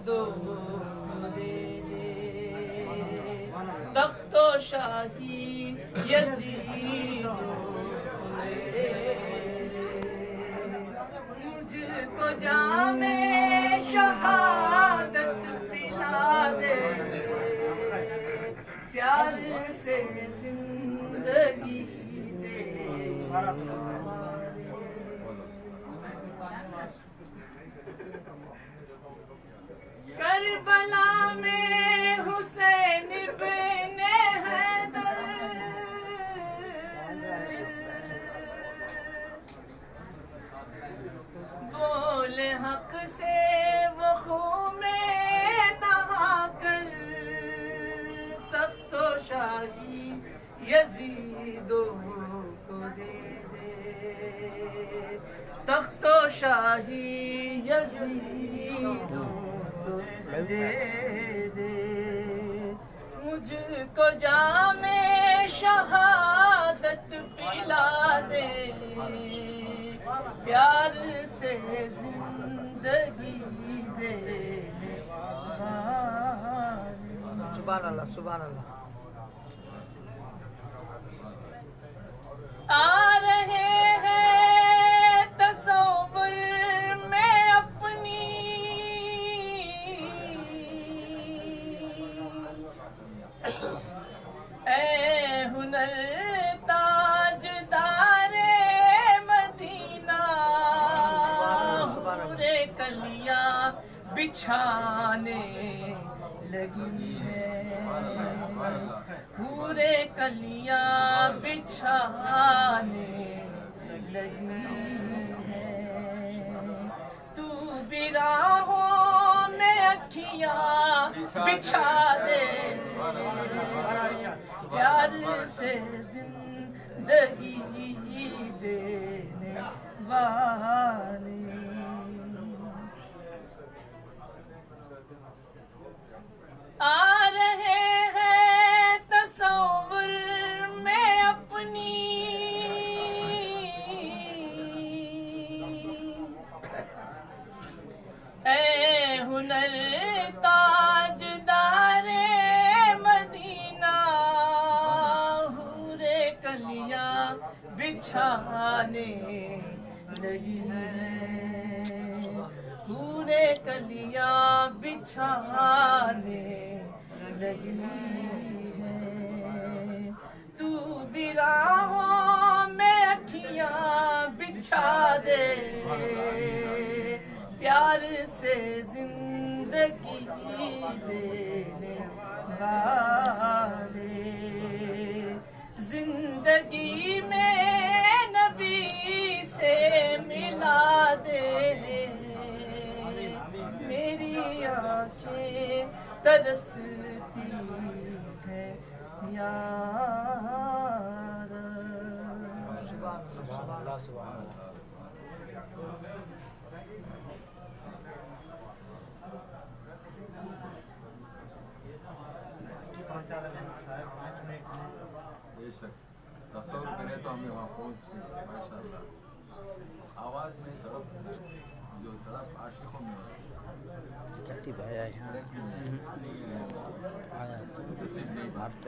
यजीदो को दे दे, तख्तो शाही यजीदो को दे दे, मुझको जामे शहादत पिला दे, प्यार से जिंदगी दे। करबला में हुसैन इब्ने हैदर, बोले हक से वो खून में नहा कर, तख्तो शाही यजीदो को दे दे, तख्तो शाही यजीदो दे दे, मुझको जामे शहादत पिला दे, प्यार से जिंदगी दे। सुभान अल्लाह, सुभान अल्लाह। आ रहे हैं तसव्वुर में अपनी, ऐ हुनर ताजदारे मदीना, पूरे कलियां बिछाने लगी है, पूरे कलियां बिछाने लगी है, तू भी राहों में अखियां बिछा दे, प्यार से जिंदगी देने वाली। आ रहे हैं तसव्वुर में अपनी, ऐ हुनर ताजदारे मदीना, हूरे कलियां बिछाने लगी है, पूरे कलियां बिछाने लगी है, तू भी राहों में अखियां बिछा दे, प्यार से जिंदगी देने वाले। जिंदगी में नबी से मिला दे, मेरी आँखें तरसती है यार। बेशक तसव्वुर करें तो हमें वहाँ पहुँच माशाअल्लाह। आवाज़ में तड़प, जो तड़प आशिकों में चलती भाई यहाँ मारते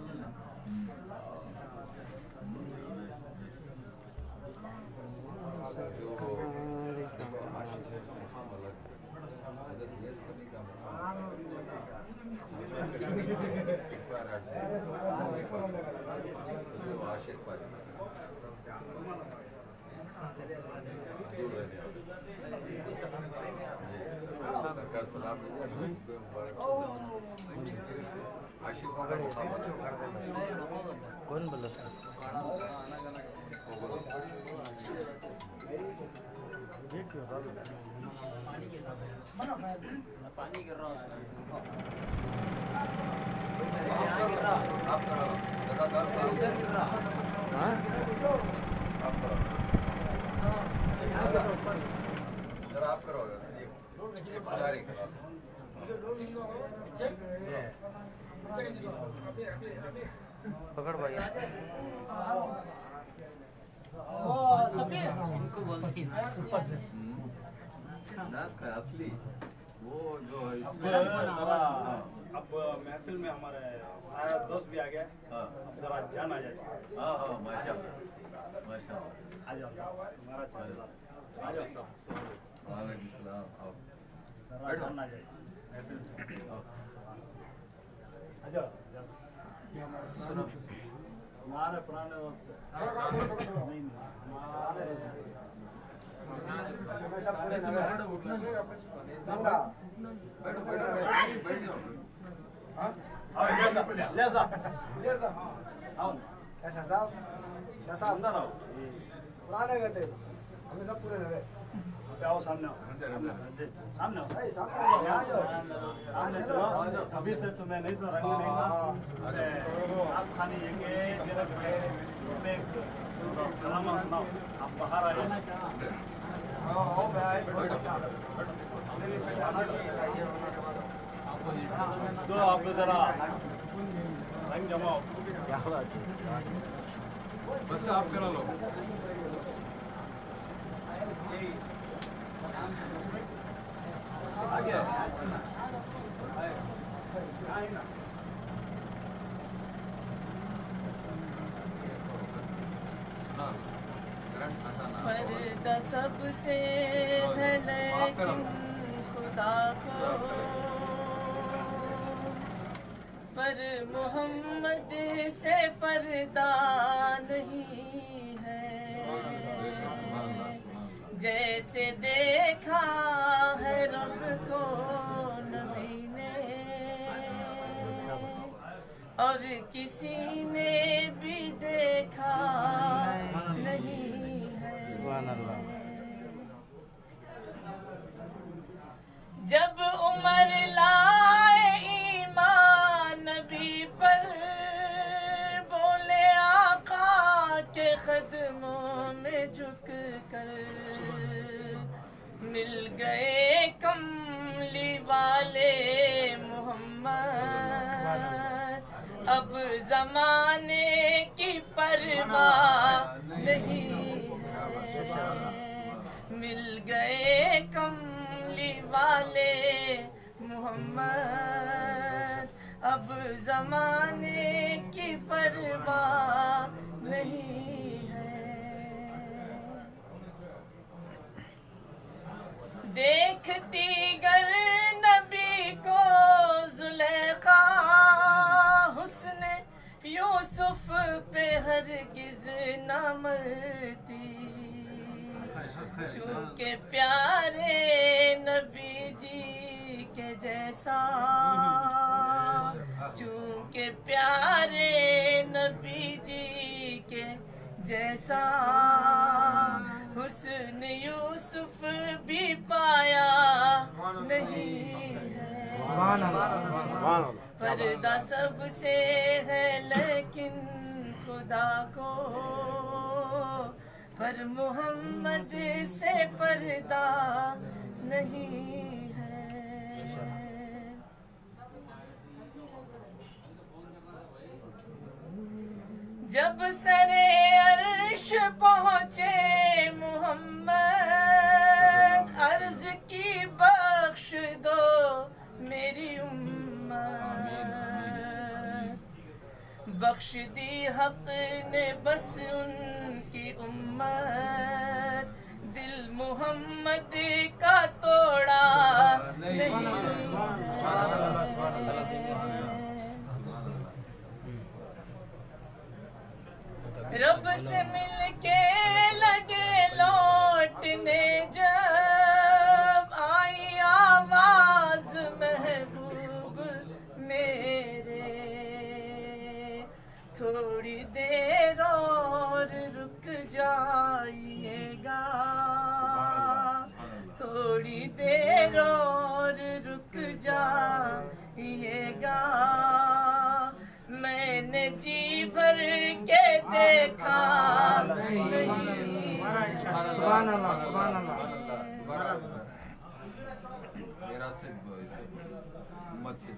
कौन बोला था? पानी गिर रहा आप करोगे पकड़ भाई असली वो जो है अब महफिल में हमारे सारा दोस्त भी आ गया, अब जरा जान आ जाए। हाँ माशाल्लाह माशाल्लाह। आ जाओ हमारा चैनल, आ जाओ सब। वालेकुम सलाम। आओ जरा जान आ जाए महफिल में। आओ। आ जाओ। सुनो हमारे पुराने दोस्त नहीं हमारे दोस्त बैठो बैठ जाओ। ले सा आओ कैसा साहब अंदर आओ, पुराने गए थे हमें सब पूरे लगे पे आओ, सामने आओ, अंदर सामने आओ, भाई सामने आ जाओ सामने चलो। अभी से तुम्हें नहीं सो रंग नहीं था। अरे आप खानी ये के मेरे तुम्हें एक कलामा सुनाओ, आप बाहर आ जाओ। आओ भाई तो आप जरा रंग जमाओ। बस आप करा लो। आगे पर्दा सबसे है लेकिन खुदा को, पर मोहम्मद से पर्दा नहीं है। जैसे देखा है रब को नबी ने, और किसी ने भी देखा नहीं है। जब उमर लाए ईमान नबी पर, बोले आका के कदमों में झुक कर, मिल गए कमली वाले मोहम्मद, अब जमाने की परवाह नहीं है। मिल गए कमली वाले मोहम्मद, अब जमाने की परवाह नहीं है। देखती गर नबी को जुलेखा, हुस्न यूसुफ पे हरगिज न मरती, चूंकि प्यारे नबी जी के जैसा, चूंकि प्यारे नबी जी के जैसा, हुस्न यूसुफ भी पाया नहीं है। पर्दा सबसे है लेकिन खुदा को, पर मोहम्मद से पर्दा नहीं है। जब सरे अर्श पहुँचे मोहम्मद, अर्ज की बख्श दो मेरी उम्मत, बख्श दी हक ने बस उनकी उम्मत, दिल मोहम्मद का तोड़ा नहीं। रब से मिलके लगे लौटने जब, आई आवाज महबूब मेरे, थोड़ी देर और रुक जाइएगा, थोड़ी देर और रुक जाइएगा, मैंने जी भर के देखा नहीं। मेरा सिर्फ उम्मत से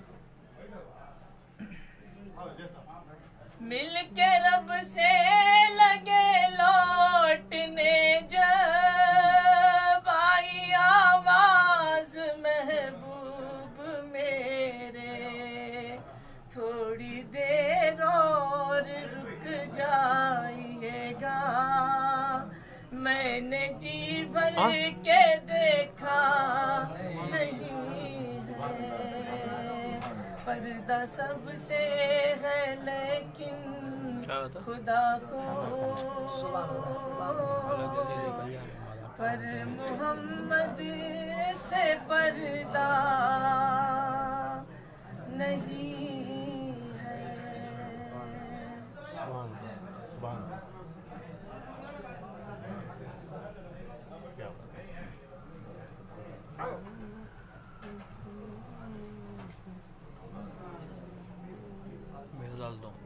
मिल के रब से लगे लौटने जब, आई आवाज महबूब के देखा नहीं है, पर्दा सबसे है लेकिन खुदा को, पर मोहम्मद से पर्दा नहीं है। डाल दो।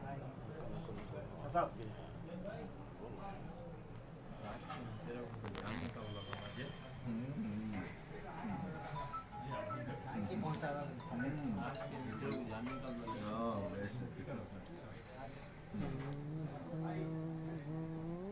हाँ, वैसे